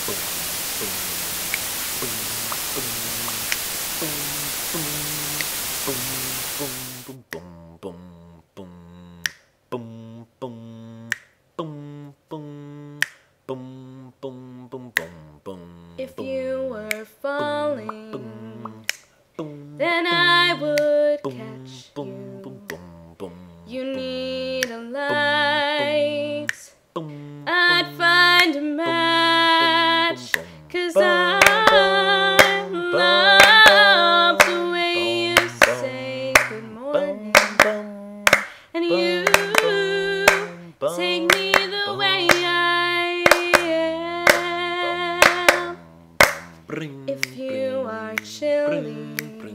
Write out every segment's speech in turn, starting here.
If you were falling, then I would catch you. You need a light, I'd find a match, 'cause I love the way you say good morning, and you take me the way I am. If you are chilly,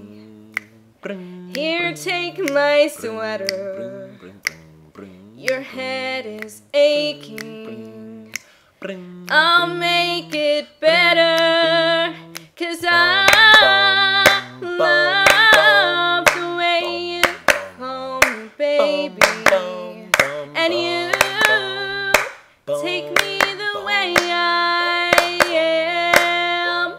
here, take my sweater. Your head is aching, I'll make it better, 'cause I love the way you call me baby, and you take me the way I am.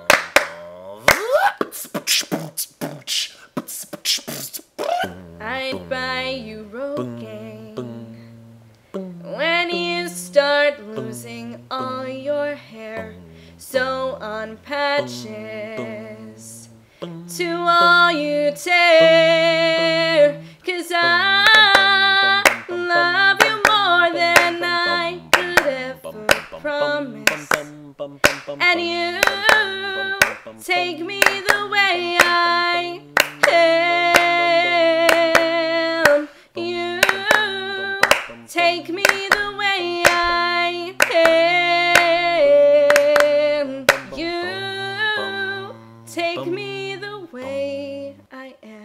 I'd buy you Rogaine when you start losing all your hair. Sew on patches to all you tear, 'cause I love you more than I could ever promise, and you take me the way I am. You take me the way I am. You take me the way I am.